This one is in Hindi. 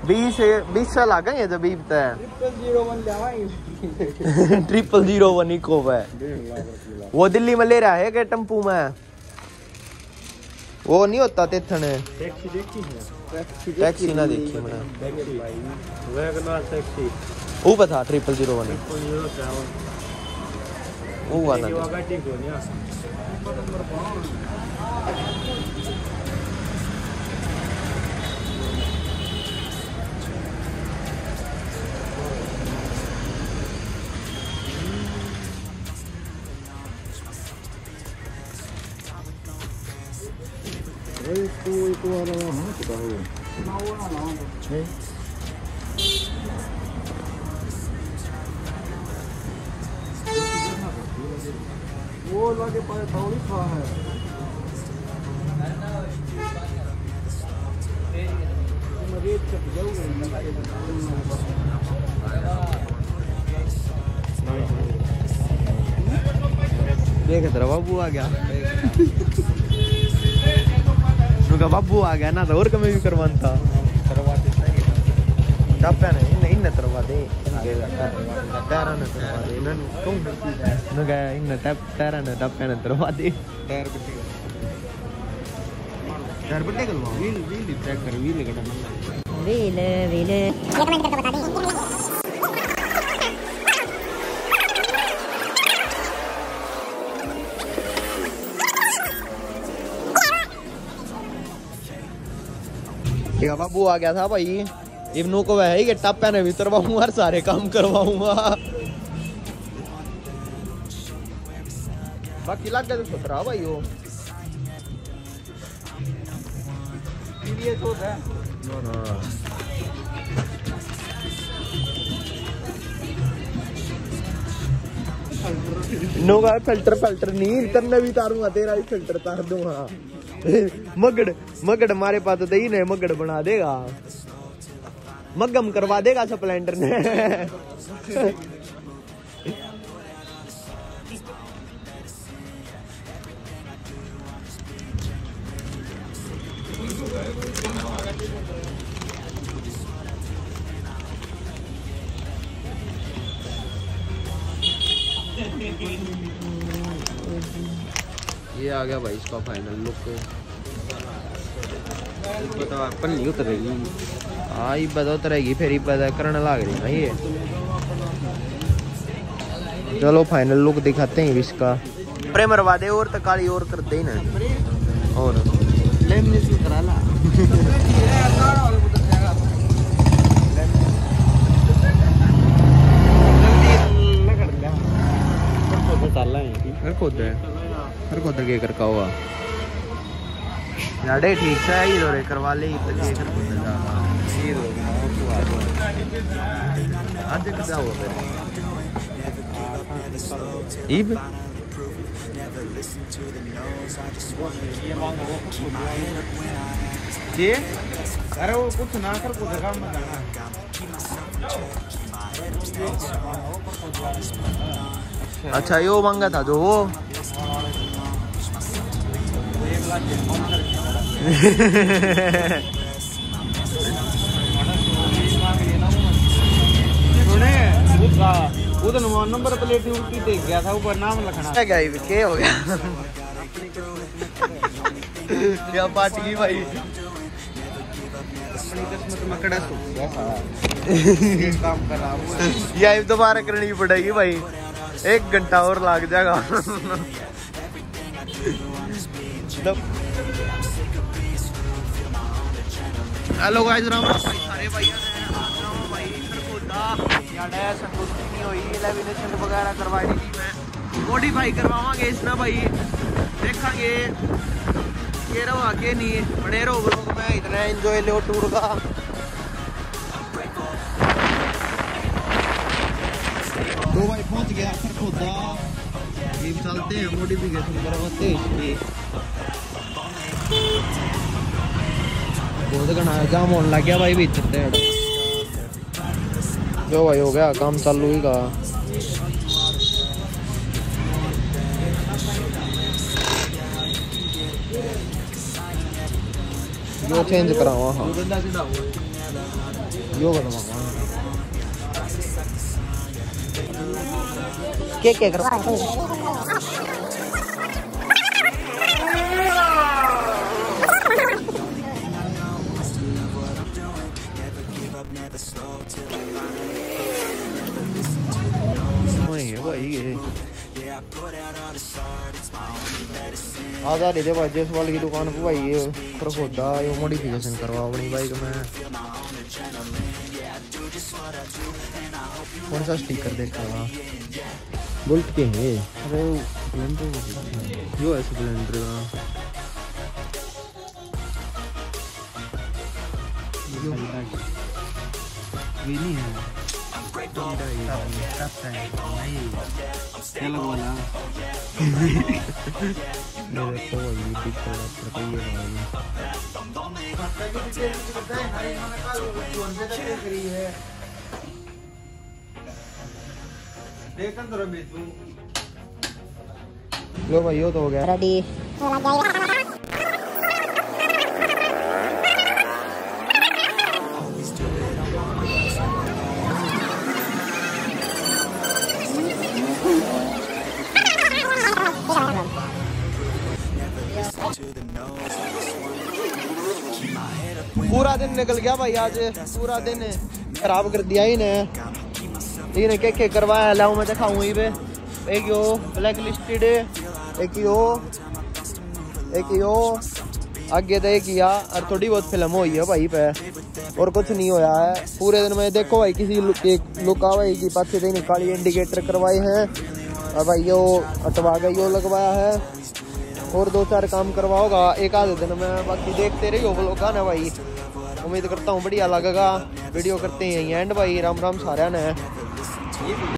20 साल आ गए जब बीतता है 0001 इको है। वो दिल्ली में ले रहा है कि टेम्पू में वो नहीं होता तेथन टैक्सी ना देखी मैंने वो बता 0001 वो वाला itu ada lama kita tahu. वो लगे पर थोड़ी खा है मरीज के जाओगे देख तेरा बाबू आ गया नुका बाबू आ गया ना तो और कमी भी करवाता टप्पा नहीं इन तरवा दे टायर न तरवा दे न कौन नुका इन टायर न टप्पा न तरवा दे टायर बट्टे करवा व्हील चेक कर व्हील कटा व्हील रेकमेंड करके बता दे बाबू आ गया था भाई इवनू को वह ही कि टप्पा ने भीतर करवाऊंगा और सारे काम करवाऊंगा बाकी लग गया तो खतरा भाई वो नो का फिल्टर नहीं तरने भी तारूंगा तेरा भी फिल्टर तार दूंगा मगड़ मारे पास तो ही नहीं मगड़ बना देगा मगम करवा देगा स्प्लेंडर ने ये आ गया भाई इसका फाइनल लुक पन्नी उतरेगी हाँ ये पता उतरेगी फिर ही पता करने लग रही ना ये चलो फाइनल लुक दिखाते हैं इसका स्प्रे मरवा दे और तो काली और करते ही ना और करा ला हर को के कर का हुआ याडे ठीक से ही दौरे करवा ले तो के कर को जा ये दो आज क्या हुआ फिर ईब ये अरे वो कुछ ना कर को जगह में जाना अच्छा यो मांगा था जो वो उधर नंबर प्लेट उल्टी देख गया था ऊपर नाम लिखना क्या हो गया क्या पार्टी की भाई काम कर रहा हूँ यही दोबारा करनी पड़ेगी भाई 1 घंटा और लग जाएगा हेलो गाइस राम सारे भाई संतुष्टि नहीं हुई लेमिनेशन वगैरह करवाई थी मैं मॉडिफाई करवावांगे इसना भाई देखेंगे ये रहो आगे नहीं बड़े रहो ब्लॉग में इतना एंजॉय लो टूर का तो भाई पहुंच गया सरखोदा चलते हैं मॉडिफिकेशन करवाते हैं बहुत घना जाम होने लग गया भाई बीच जो भाई हो गया काम चालू ही का जो चेंज करावा हाँ यो बनवा क्या करवा आजा दे भाई जसवाल की दुकान पे भाई ये खोदा ये मॉडिफिकेशन करवाओ अपनी बाइक में। कौन सा स्टिकर देखा बुलेट के है? अरे स्प्लेंडर जो है स्प्लेंडर का ये नहीं है क्या लगवाना लो भाई यो तो हो गया रेडी। पूरा दिन निकल गया भाई, आज पूरा दिन खराब कर दिया इन्हें क्या करवाया लाऊं मैं दिखाऊं ही पे। एक यो ब्लैक लिस्टेड, एक यो आगे तो किया और थोड़ी बहुत फिल्म हुई है भाई पे, और कुछ नहीं होया है पूरे दिन में। देखो भाई किसी लुका भाई की पाछे से निकाली इंडिकेटर करवाए हैं और भाई यो हटवा गई यो लगवाया है, और 2-4 काम करवाओगा एक आधे दिन में। बाकी देखते रहिए व्लॉग ना भाई, उम्मीद करता हूँ बढ़िया लगेगा। वीडियो करते हैं एंड भाई। राम राम सारे ने।